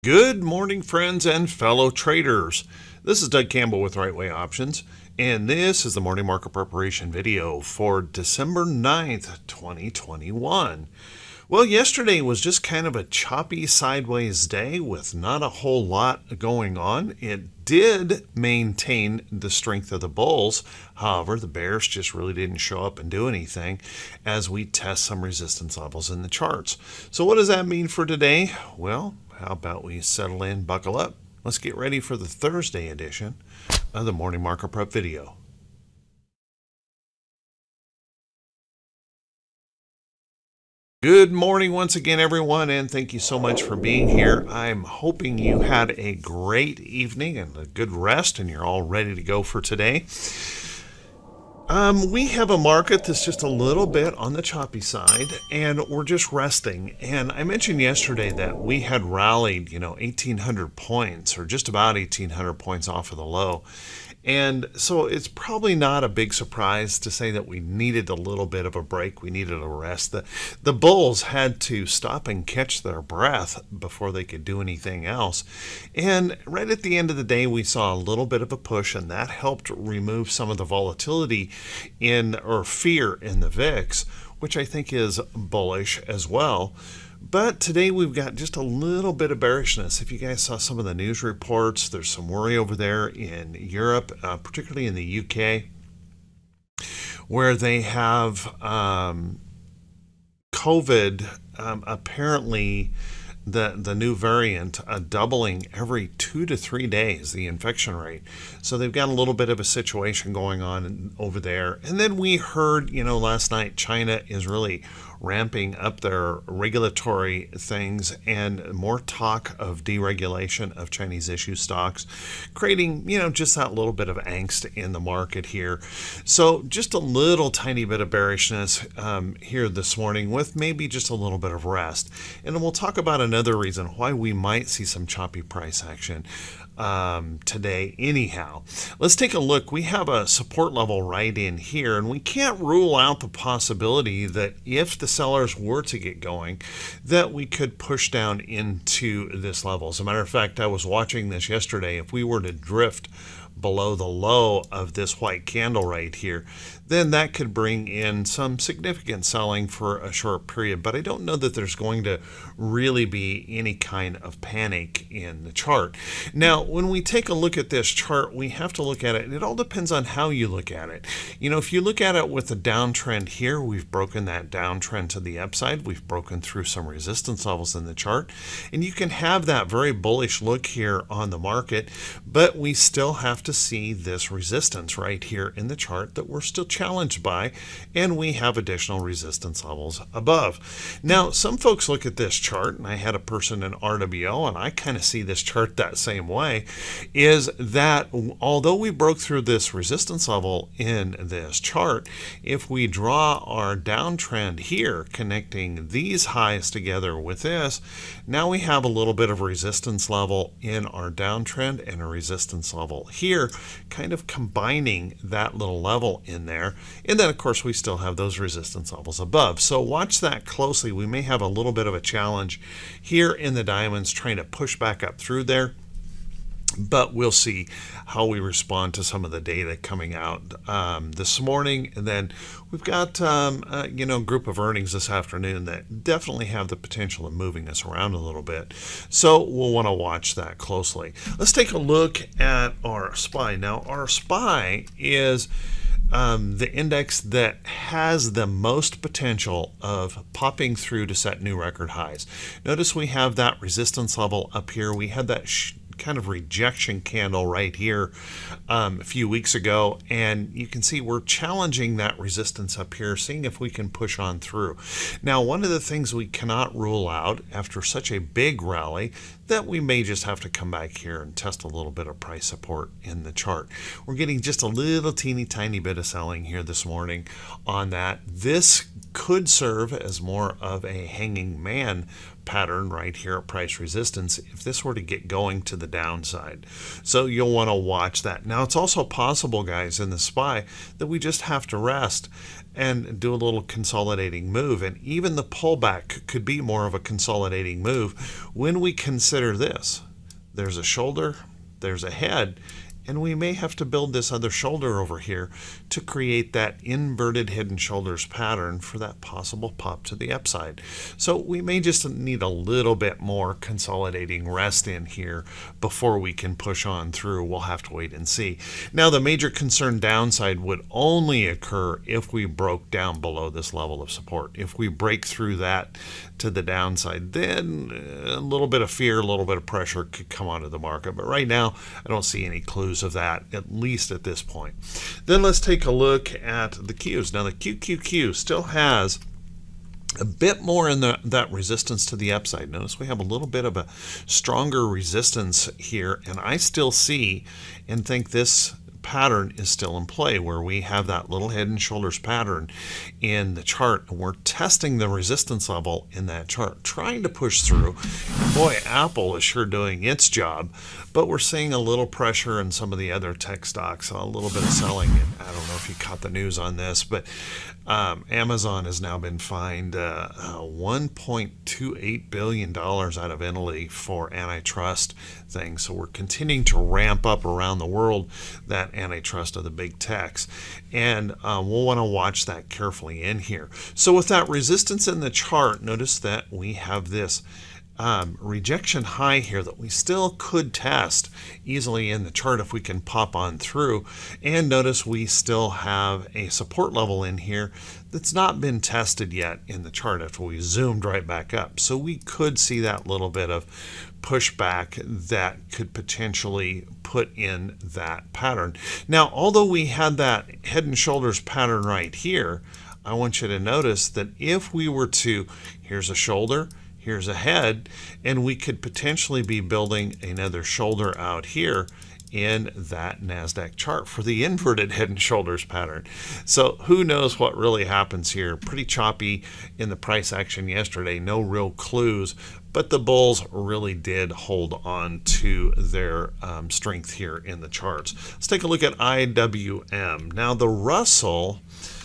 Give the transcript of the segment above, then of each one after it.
Good morning, friends and fellow traders. This is Doug Campbell with Right Way Options, and this is the morning market preparation video for December 9th, 2021. Well, yesterday was just kind of a choppy sideways day with not a whole lot going on. It did maintain the strength of the bulls. However, the bears just really didn't show up and do anything as we test some resistance levels in the charts. So what does that mean for today? Well, how about we settle in, buckle up. Let's get ready for the Thursday edition of the Morning Market Prep video. Good morning once again, everyone, and thank you so much for being here. I'm hoping you had a great evening and a good rest, and you're all ready to go for today. We have a market that's just a little bit on the choppy side, and we're just resting. And I mentioned yesterday that we had rallied, 1,800 points, or just about 1,800 points off of the low. And so it's probably not a big surprise to say that we needed a little bit of a break. We needed a rest. The bulls had to stop and catch their breath before they could do anything else. And right at the end of the day, we saw a little bit of a push, and that helped remove some of the volatility or fear in the VIX, which I think is bullish as well. But today we've got just a little bit of bearishness. If you guys saw some of the news reports, there's some worry over there in Europe, particularly in the UK, where they have COVID, apparently the new variant doubling every 2 to 3 days, the infection rate. So they've got a little bit of a situation going on over there. And then we heard, last night China is really ramping up their regulatory things, and more talk of deregulation of Chinese issue stocks, creating, just that little bit of angst in the market here. So just a little tiny bit of bearishness here this morning with maybe just a little bit of rest. And then we'll talk about another reason why we might see some choppy price action today anyhow. Let's take a look. We have a support level right in here, and we can't rule out the possibility that if the sellers were to get going, that we could push down into this level. As a matter of fact, I was watching this yesterday. If we were to drift below the low of this white candle right here, then that could bring in some significant selling for a short period. But I don't know that there's going to really be any kind of panic in the chart. Now, when we take a look at this chart, we have to look at it, and it all depends on how you look at it. If you look at it with the downtrend here, we've broken that downtrend to the upside. We've broken through some resistance levels in the chart, and you can have that very bullish look here on the market, but we still have to see this resistance right here in the chart that we're still challenged by, and we have additional resistance levels above. Now, some folks look at this chart, and I had a person in RWO, and I kind of see this chart that same way, is that although we broke through this resistance level in this chart, if we draw our downtrend here, connecting these highs together with this, now we have a little bit of resistance level in our downtrend and a resistance level here, kind of combining that little level in there. And then, of course, we still have those resistance levels above. So watch that closely. We may have a little bit of a challenge here in the diamonds trying to push back up through there. But we'll see how we respond to some of the data coming out this morning. And then we've got, a group of earnings this afternoon that definitely have the potential of moving us around a little bit. So we'll want to watch that closely. Let's take a look at our SPY. Now, our SPY is the index that has the most potential of popping through to set new record highs. Notice we have that resistance level up here. We had that kind of rejection candle right here a few weeks ago, and you can see we're challenging that resistance up here, seeing if we can push on through. Now, one of the things we cannot rule out after such a big rally, that we may just have to come back here and test a little bit of price support in the chart. We're getting just a little teeny tiny bit of selling here this morning on that. This could serve as more of a hanging man pattern right here at price resistance if this were to get going to the downside. So you'll want to watch that. Now, it's also possible, guys, in the SPY that we just have to rest and do a little consolidating move, and even the pullback could be more of a consolidating move when we consider this. There's a shoulder, there's a head, and we may have to build this other shoulder over here to create that inverted head and shoulders pattern for that possible pop to the upside. So we may just need a little bit more consolidating rest in here before we can push on through. We'll have to wait and see. Now, the major concern downside would only occur if we broke down below this level of support. If we break through that to the downside, then a little bit of fear, a little bit of pressure could come onto the market. But right now, I don't see any clues of that, at least at this point. Then let's take a look at the Qs. Now, the QQQ still has a bit more in that resistance to the upside. Notice we have a little bit of a stronger resistance here, and I still see and think this pattern is still in play, where we have that little head and shoulders pattern in the chart, and we're testing the resistance level in that chart, trying to push through. Boy, Apple is sure doing its job, but we're seeing a little pressure in some of the other tech stocks, a little bit of selling. And I don't know if you caught the news on this, but Amazon has now been fined $1.28 billion out of Italy for antitrust things. So we're continuing to ramp up around the world that antitrust of the big techs, and we'll want to watch that carefully in here. So with that resistance in the chart, notice that we have this rejection high here that we still could test easily in the chart if we can pop on through. And notice we still have a support level in here that's not been tested yet in the chart after we zoomed right back up. So we could see that little bit of pushback that could potentially put in that pattern. Now, although we had that head and shoulders pattern right here, I want you to notice that if we were to, here's a shoulder, here's a head, and we could potentially be building another shoulder out here in that NASDAQ chart for the inverted head and shoulders pattern. So who knows what really happens here. Pretty choppy in the price action yesterday, no real clues, but the bulls really did hold on to their strength here in the charts. Let's take a look at IWM. Now, the Russell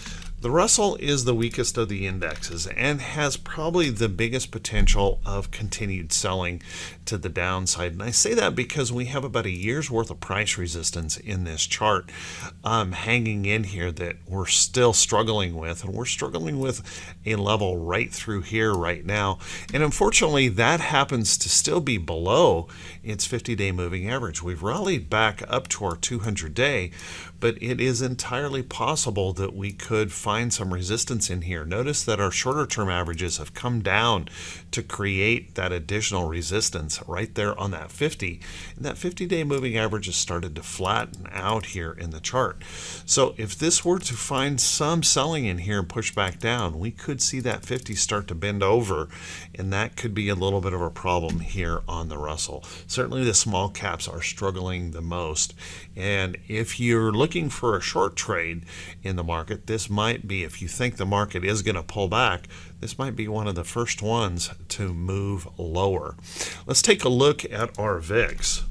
is the weakest of the indexes and has probably the biggest potential of continued selling to the downside. And I say that because we have about a year's worth of price resistance in this chart hanging in here that we're still struggling with. And we're struggling with a level right through here right now. And unfortunately, that happens to still be below its 50-day moving average. We've rallied back up to our 200-day, but it is entirely possible that we could find some resistance in here. Notice that our shorter term averages have come down to create that additional resistance right there on that 50. And that 50-day moving average has started to flatten out here in the chart. So if this were to find some selling in here and push back down, we could see that 50 start to bend over, and that could be a little bit of a problem here on the Russell. Certainly the small caps are struggling the most. And if you're looking for a short trade in the market, this might be, if you think the market is going to pull back, this might be one of the first ones to move lower. Let's take a look at our VIX.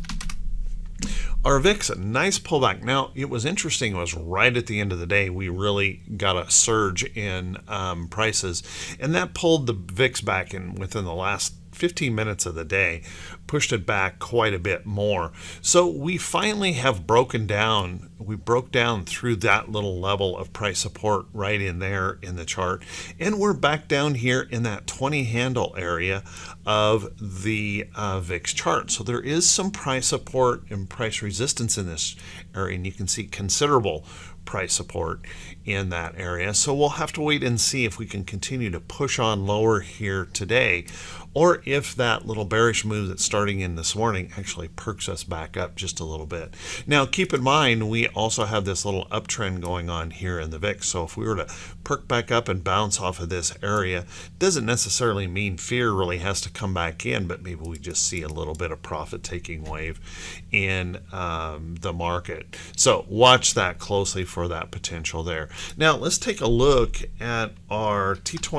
Our VIX, a nice pullback. Now, it was interesting. It was right at the end of the day. We really got a surge in prices, and that pulled the VIX back in within the last 15 minutes of the day, pushed it back quite a bit more. So we finally have broken down. We broke down through that little level of price support right in there in the chart. And we're back down here in that 20 handle area of the VIX chart. So there is some price support and price resistance in this area, and you can see considerable price support in that area. So we'll have to wait and see if we can continue to push on lower here today, or if that little bearish move that's starting in this morning actually perks us back up just a little bit. Now, keep in mind, we also have this little uptrend going on here in the VIX. So if we were to perk back up and bounce off of this area, doesn't necessarily mean fear really has to come back in, but maybe we just see a little bit of profit taking wave in the market. So watch that closely for for that potential there. Now let's take a look at our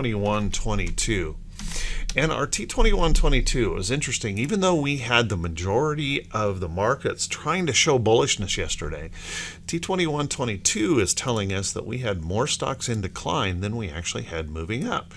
T2122. And our T2122 is interesting. Even though we had the majority of the markets trying to show bullishness yesterday, T2122 is telling us that we had more stocks in decline than we actually had moving up.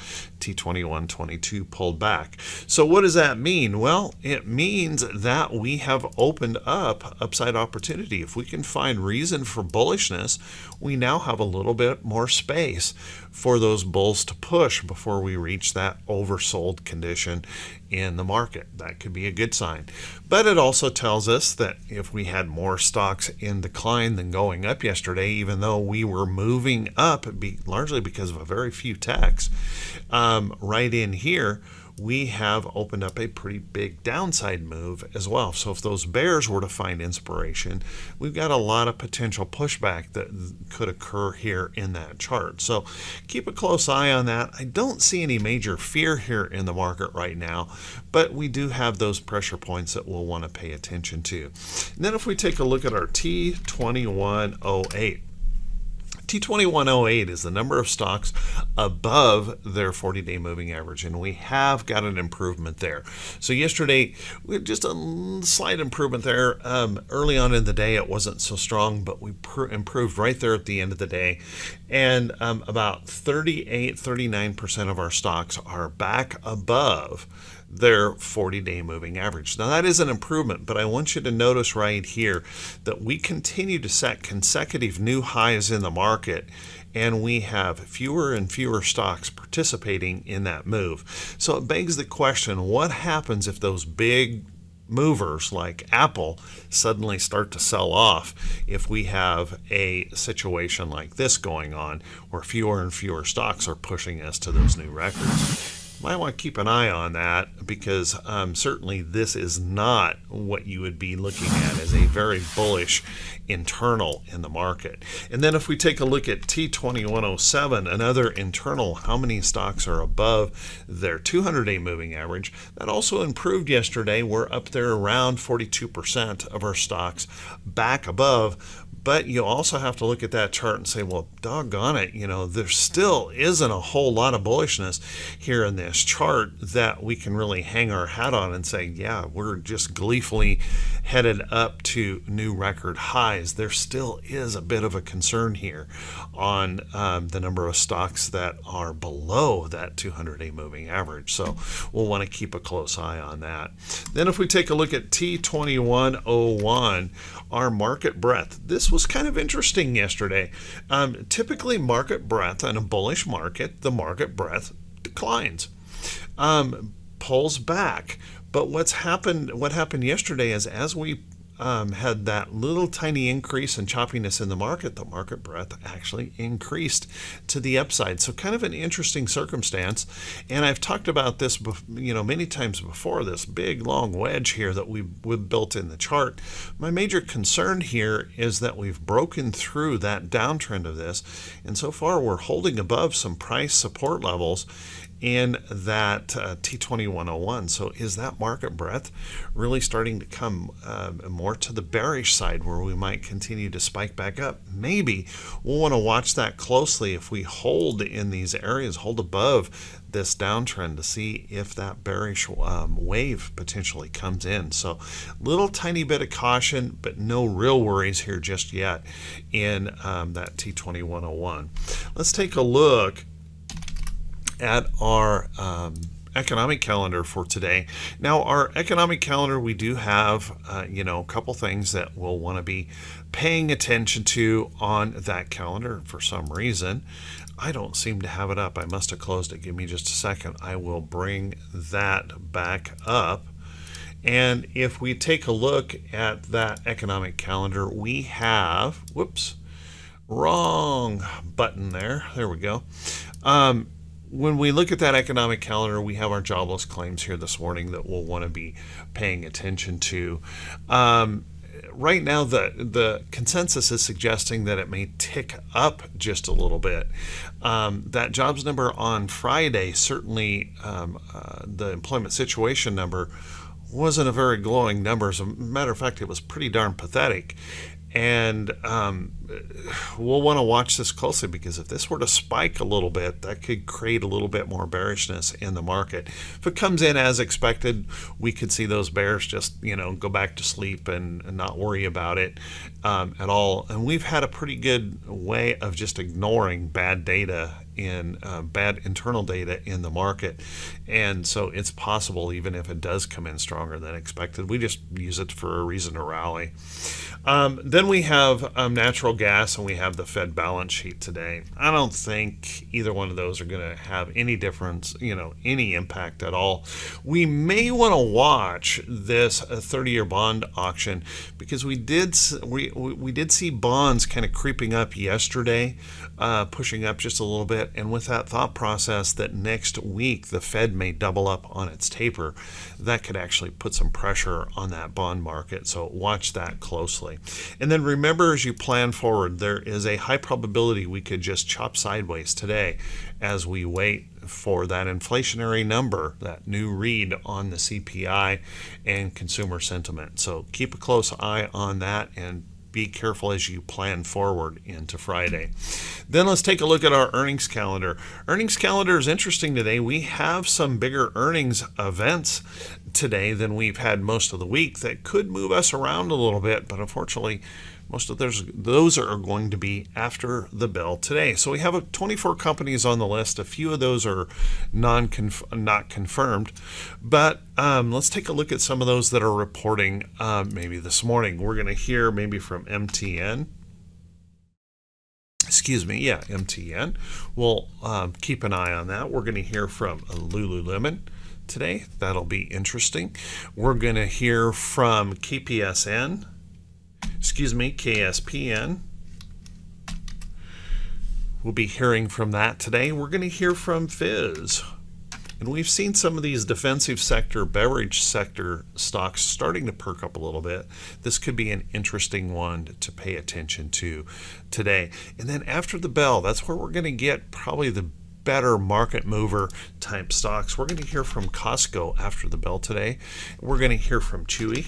T2122 pulled back. So what does that mean? Well, it means that we have opened up upside opportunity. If we can find reason for bullishness, we now have a little bit more space for those bulls to push before we reach that oversold condition in the market. That could be a good sign. But it also tells us that if we had more stocks in decline than going up yesterday, even though we were moving up largely because of a very few techs, right in here, we have opened up a pretty big downside move as well. So if those bears were to find inspiration, we've got a lot of potential pushback that could occur here in that chart. So keep a close eye on that. I don't see any major fear here in the market right now, but we do have those pressure points that we'll want to pay attention to. And then if we take a look at our T2108, T2108 is the number of stocks above their 40-day moving average, and we have got an improvement there. So yesterday, we had just a slight improvement there. Early on in the day, it wasn't so strong, but we improved right there at the end of the day. And about 39% of our stocks are back above their 40-day moving average. Now that is an improvement, but I want you to notice right here that we continue to set consecutive new highs in the market, and we have fewer and fewer stocks participating in that move. So it begs the question, what happens if those big movers like Apple suddenly start to sell off if we have a situation like this going on where fewer and fewer stocks are pushing us to those new records? Might want to keep an eye on that, because certainly this is not what you would be looking at as a very bullish internal in the market. And then if we take a look at T2107, another internal, how many stocks are above their 200-day moving average, that also improved yesterday. We're up there around 42% of our stocks back above. But you also have to look at that chart and say, well, doggone it, there still isn't a whole lot of bullishness here in this chart that we can really hang our hat on and say, yeah, we're just gleefully headed up to new record highs. There still is a bit of a concern here on the number of stocks that are below that 200-day moving average. So we'll want to keep a close eye on that. Then if we take a look at T2101, our market breadth. This was kind of interesting yesterday. Typically market breadth in a bullish market, the market breadth declines, pulls back. But what happened yesterday is, as we had that little tiny increase in choppiness in the market breadth actually increased to the upside. So kind of an interesting circumstance. And I've talked about this, many times before, this big long wedge here that we've built in the chart. My major concern here is that we've broken through that downtrend of this, and so far we're holding above some price support levels in that T2101. So is that market breadth really starting to come more to the bearish side, where we might continue to spike back up? Maybe. We'll want to watch that closely if we hold in these areas, hold above this downtrend, to see if that bearish wave potentially comes in. So little tiny bit of caution, but no real worries here just yet in that T2101. Let's take a look at our economic calendar for today. Now, our economic calendar, we do have a couple things that we'll want to be paying attention to on that calendar. For some reason, I don't seem to have it up. I must have closed it. Give me just a second. I will bring that back up. And if we take a look at that economic calendar, we have, whoops, wrong button there. There we go. When we look at that economic calendar, we have our jobless claims here this morning that we'll want to be paying attention to. Right now, the consensus is suggesting that it may tick up just a little bit. That jobs number on Friday, certainly the employment situation number, wasn't a very glowing number. As a matter of fact, it was pretty darn pathetic. And we'll want to watch this closely, because if this were to spike a little bit, that could create a little bit more bearishness in the market. If it comes in as expected, we could see those bears just, go back to sleep and not worry about it at all. And we've had a pretty good way of just ignoring bad data in bad internal data in the market, and so it's possible, even if it does come in stronger than expected, we just use it for a reason to rally. Then we have natural gas, and we have the Fed balance sheet today. I don't think either one of those are going to have any difference, any impact at all. We may want to watch this 30-year bond auction, because we did see bonds kind of creeping up yesterday, pushing up just a little bit. And with that thought process that next week the Fed may double up on its taper, that could actually put some pressure on that bond market. So watch that closely. And then remember, as you plan forward, there is a high probability we could just chop sideways today as we wait for that inflationary number, that new read on the CPI and consumer sentiment. So keep a close eye on that, and be careful as you plan forward into Friday. Then let's take a look at our earnings calendar. Earnings calendar is interesting today. We have some bigger earnings events today than we've had most of the week that could move us around a little bit, but unfortunately most of those are going to be after the bell today. So we have 24 companies on the list. A few of those are not confirmed, but let's take a look at some of those that are reporting maybe this morning. We're going to hear maybe from MTN. MTN. We'll keep an eye on that. We're going to hear from Lululemon today. That'll be interesting. We're going to hear from KSPN. We'll be hearing from that today. We're going to hear from Fizz. And we've seen some of these defensive sector, beverage sector stocks starting to perk up a little bit. This could be an interesting one to pay attention to today. And then after the bell, that's where we're going to get probably the better market mover type stocks. We're going to hear from Costco after the bell today. We're going to hear from Chewy.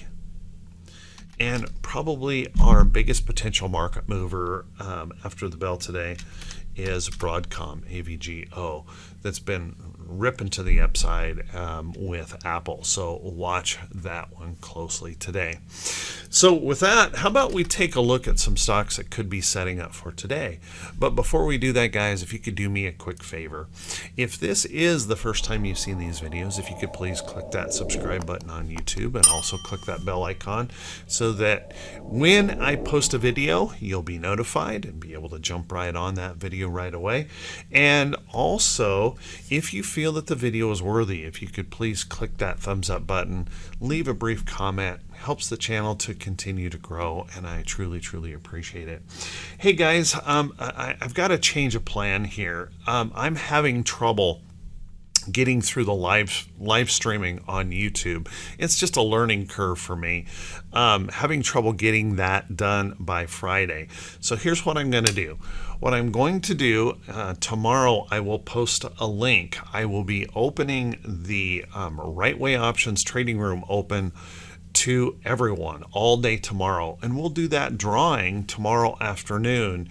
And probably our biggest potential market mover after the bell today is Broadcom, AVGO, that's been ripping to the upside with Apple. So watch that one closely today. So with that, how about we take a look at some stocks that could be setting up for today? But before we do that, guys, if you could do me a quick favor, if this is the first time you've seen these videos, if you could please click that subscribe button on YouTube, and also click that bell icon so that when I post a video, you'll be notified and be able to jump right on that video right away. And also, if you feel that the video is worthy, if you could please click that thumbs up button, leave a brief comment. Helps the channel to continue to grow, and I truly appreciate it. Hey guys, I've got a change of plan here. I'm having trouble getting through the live streaming on YouTube. It's just a learning curve for me. Having trouble getting that done by Friday. So here's what I'm going to do. What I'm going to do tomorrow, I will post a link. I will be opening the Right Way Options trading room open to everyone all day tomorrow, and we'll do that drawing tomorrow afternoon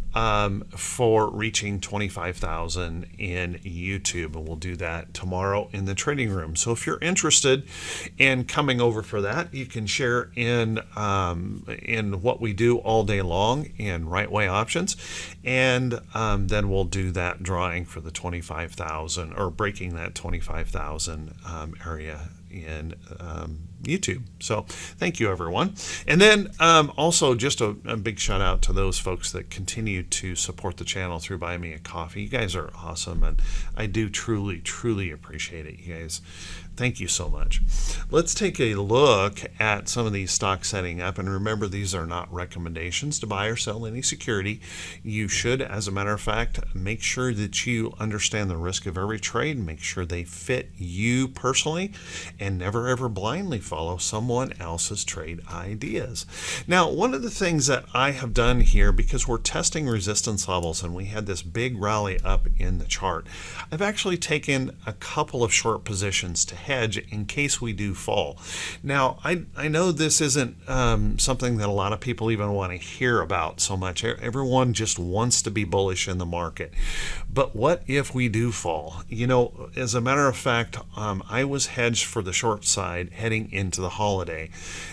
for reaching 25,000 in YouTube, and we'll do that tomorrow in the trading room. So if you're interested in coming over for that, you can share in what we do all day long in Right Way Options, and then we'll do that drawing for the 25,000, or breaking that 25,000 area in YouTube. So thank you, everyone. And then also just a big shout out to those folks that continue to support the channel through Buy Me a Coffee. You guys are awesome, and I do truly appreciate it, you guys. Thank you so much. Let's take a look at some of these stocks setting up. And remember, these are not recommendations to buy or sell any security. You should, as a matter of fact, make sure that you understand the risk of every trade, make sure they fit you personally, and never ever blindly follow someone else's trade ideas. Now, one of the things that I have done here, because we're testing resistance levels and we had this big rally up in the chart, I've actually taken a couple of short positions to hedge in case we do fall. Now, I know this isn't something that a lot of people even want to hear about so much. Everyone just wants to be bullish in the market. But what if we do fall? You know, as a matter of fact, I was hedged for the short side heading into the holiday.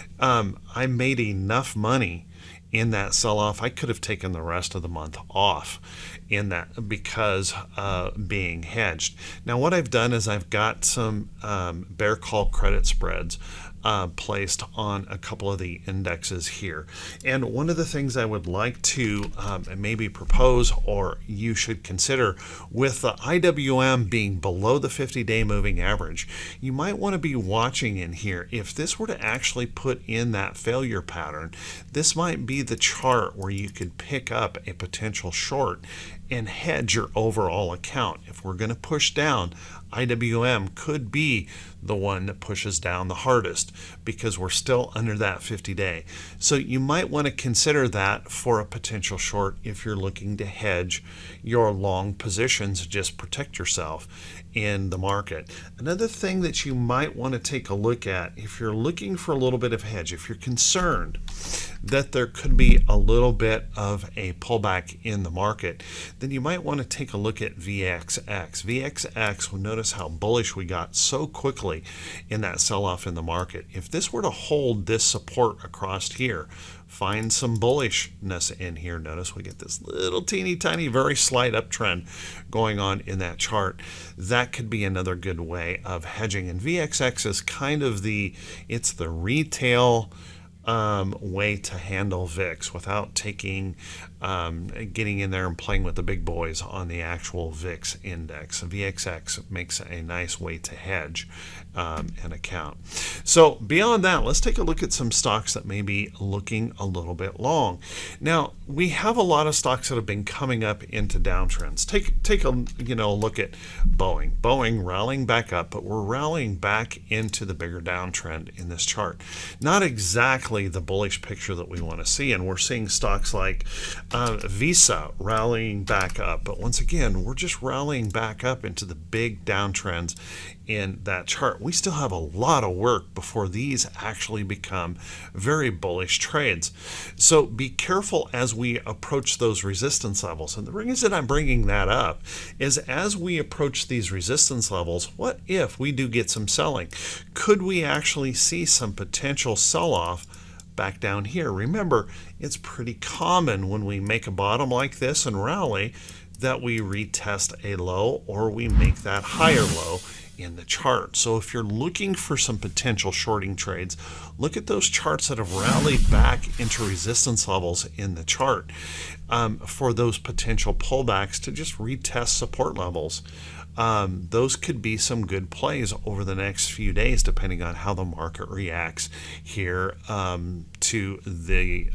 I made enough money in that sell-off. I could have taken the rest of the month off in that because being hedged. Now what I've done is I've got some bear call credit spreads placed on a couple of the indexes here. And one of the things I would like to maybe propose, or you should consider, with the IWM being below the 50-day moving average, you might want to be watching in here. If this were to actually put in that failure pattern, this might be the chart where you could pick up a potential short and hedge your overall account. If we're going to push down, IWM could be the one that pushes down the hardest because we're still under that 50-day. So you might want to consider that for a potential short if you're looking to hedge your long positions, just protect yourself in the market. Another thing that you might want to take a look at if you're looking for a little bit of hedge, if you're concerned that there could be a little bit of a pullback in the market, then you might want to take a look at VXX. VXX, we'll notice how bullish we got so quickly in that sell-off in the market. If this were to hold this support across here, find some bullishness in here. Notice we get this little teeny tiny, very slight uptrend going on in that chart. That could be another good way of hedging. And VXX is kind of it's the retail way to handle VIX without taking getting in there and playing with the big boys on the actual VIX index. VXX makes a nice way to hedge an account. So beyond that, let's take a look at some stocks that may be looking a little bit long. Now, we have a lot of stocks that have been coming up into downtrends. Take a look at Boeing. Boeing rallying back up, but we're rallying back into the bigger downtrend in this chart. Not exactly the bullish picture that we want to see, and we're seeing stocks like Visa rallying back up, but once again we're just rallying back up into the big downtrends in that chart. We still have a lot of work before these actually become very bullish trades. So be careful as we approach those resistance levels. And the reason I'm bringing that up is as we approach these resistance levels, what if we do get some selling? Could we actually see some potential sell-off back down here? Remember, it's pretty common when we make a bottom like this and rally that we retest a low or we make that higher low in the chart. So if you're looking for some potential shorting trades, look at those charts that have rallied back into resistance levels in the chart for those potential pullbacks to just retest support levels. Those could be some good plays over the next few days, depending on how the market reacts here to the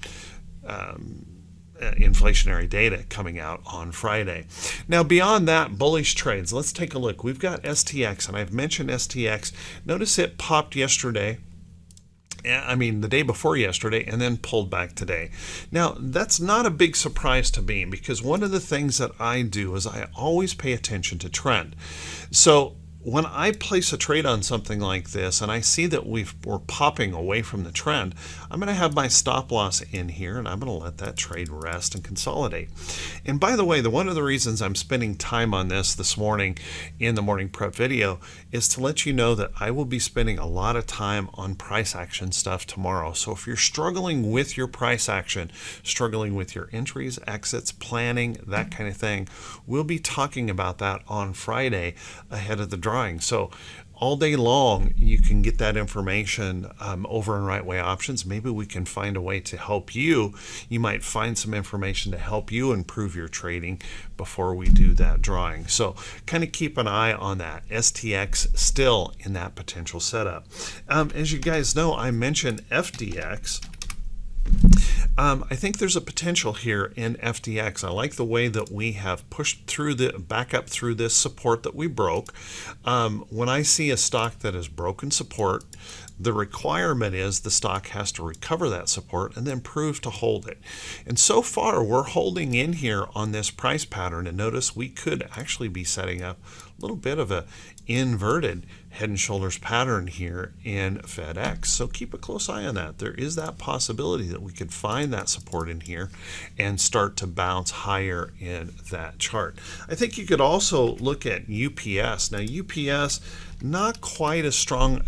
inflationary data coming out on Friday. Now, beyond that, bullish trades. Let's take a look. We've got STX, and I've mentioned STX. Notice it popped yesterday. The day before yesterday, and then pulled back today. Now, that's not a big surprise to me, because one of the things that I do is I always pay attention to trend. So when I place a trade on something like this and I see that we're popping away from the trend, I'm going to have my stop loss in here and I'm going to let that trade rest and consolidate. And by the way, one of the reasons I'm spending time on this morning in the morning prep video is to let you know that I will be spending a lot of time on price action stuff tomorrow. So if you're struggling with your price action, struggling with your entries, exits, planning, that kind of thing, we'll be talking about that on Friday ahead of the drawing. So all day long you can get that information over in Right Way Options. Maybe we can find a way to help you. You might find some information to help you improve your trading before we do that drawing. So kind of keep an eye on that. STX still in that potential setup. As you guys know, I mentioned FDX. I think there's a potential here in FTX. I like the way that we have pushed through back up through this support that we broke. When I see a stock that has broken support, the requirement is the stock has to recover that support and then prove to hold it. And so far, we're holding in here on this price pattern. And notice we could actually be setting up a little bit of a inverted head and shoulders pattern here in FedEx. So keep a close eye on that. There is that possibility that we could find that support in here and start to bounce higher in that chart. I think you could also look at UPS. Now UPS, not quite as strong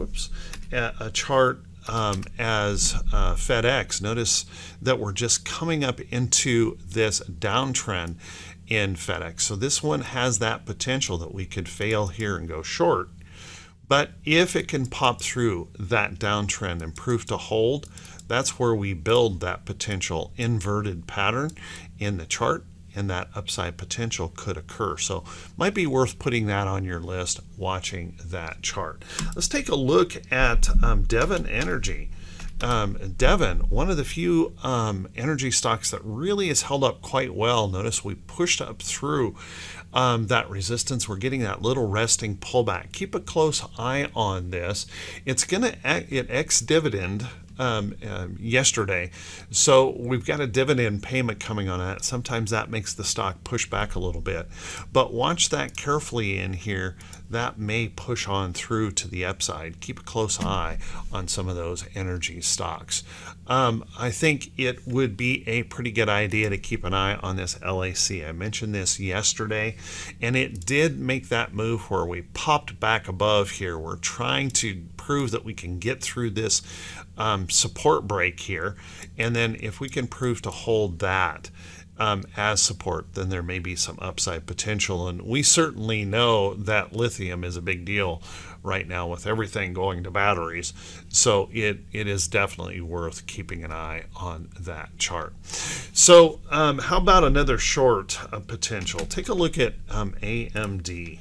a chart as FedEx. Notice that we're just coming up into this downtrend in FedEx. So this one has that potential that we could fail here and go short. But if it can pop through that downtrend and prove to hold, that's where we build that potential inverted pattern in the chart, and that upside potential could occur. So might be worth putting that on your list, watching that chart. Let's take a look at Devon Energy. Devon, one of the few energy stocks that really has held up quite well. Notice we pushed up through that resistance. We're getting that little resting pullback. Keep a close eye on this. It's it ex-dividend yesterday, so we've got a dividend payment coming on that. Sometimes that makes the stock push back a little bit, but watch that carefully in here. That may push on through to the upside. Keep a close eye on some of those energy stocks. I think it would be a pretty good idea to keep an eye on this LAC. I mentioned this yesterday, and it did make that move where we popped back above here. We're trying to prove that we can get through this support break here, and then if we can prove to hold that as support, then there may be some upside potential. And we certainly know that lithium is a big deal right now with everything going to batteries, so it is definitely worth keeping an eye on that chart. So how about another short potential? Take a look at AMD.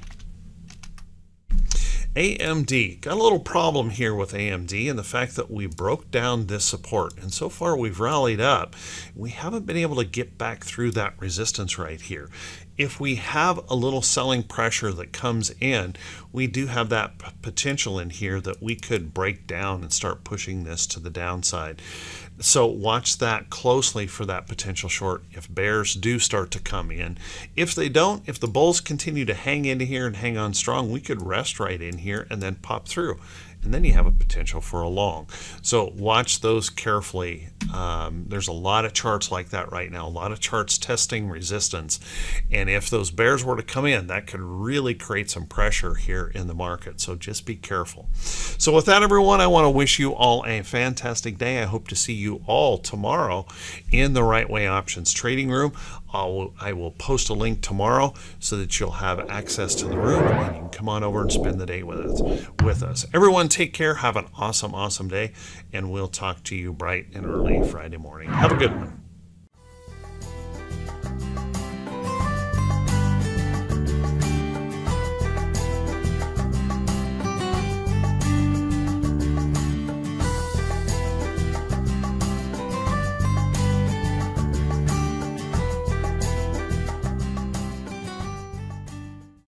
AMD, got a little problem here with AMD and the fact that we broke down this support, and so far we've rallied up. We haven't been able to get back through that resistance right here. If we have a little selling pressure that comes in, we do have that potential in here that we could break down and start pushing this to the downside. So watch that closely for that potential short if bears do start to come in. If they don't, if the bulls continue to hang into here and hang on strong, we could rest right in here and then pop through. And then you have a potential for a long. So watch those carefully. There's a lot of charts like that right now, a lot of charts testing resistance. And if those bears were to come in, that could really create some pressure here in the market. So just be careful. So with that, everyone, I want to wish you all a fantastic day. I hope to see you all tomorrow in the Right Way Options Trading Room. I will post a link tomorrow so that you'll have access to the room and you can come on over and spend the day with us. Everyone, take care. Have an awesome, awesome day, and we'll talk to you bright and early Friday morning. Have a good one.